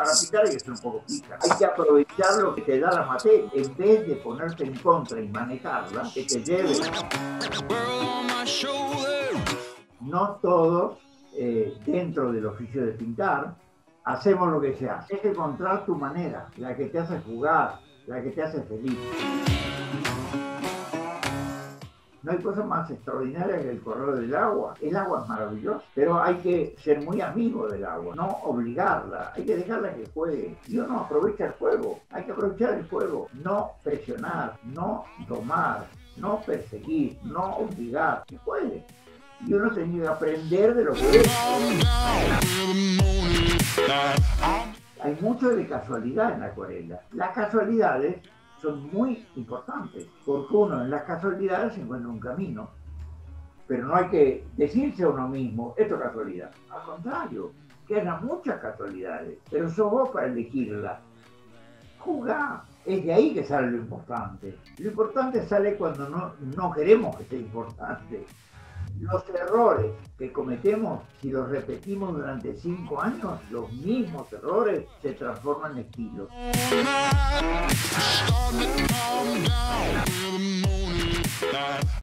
Para pintar hay que ser un poco pija. Hay que aprovechar lo que te da la materia. En vez de ponerte en contra y manejarla, que te lleve. No todos, dentro del oficio de pintar, hacemos lo que se hace. Es encontrar tu manera, la que te hace jugar, la que te hace feliz. No hay cosa más extraordinaria que el correr del agua. El agua es maravillosa, pero hay que ser muy amigo del agua, no obligarla. Hay que dejarla que juegue. Y uno aprovecha el juego. Hay que aprovechar el juego. No presionar, no domar, no perseguir, no obligar. Que juegue. Y uno tiene que aprender de lo que es. Hay mucho de casualidad en la acuarela. Las casualidades son muy importantes, porque uno en las casualidades encuentra un camino, pero no hay que decirse a uno mismo, esto es casualidad. Al contrario, que haya muchas casualidades, pero sos vos para elegirlas. Jugá, es de ahí que sale lo importante. Lo importante sale cuando no queremos que sea importante. Los errores que cometemos, si los repetimos durante 5 años, los mismos errores se transforman en estilos.